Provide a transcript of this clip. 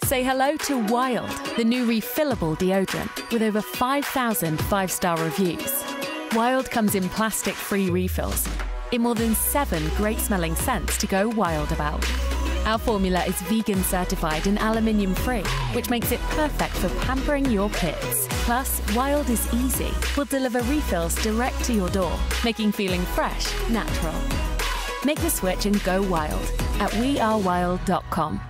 Say hello to Wild, the new refillable deodorant with over 5,000 five-star reviews. Wild comes in plastic-free refills in more than 7 great-smelling scents to go wild about. Our formula is vegan certified and aluminium-free, which makes it perfect for pampering your kids. Plus, Wild is easy. We'll deliver refills direct to your door, making feeling fresh natural. Make the switch and go wild at wearewild.com.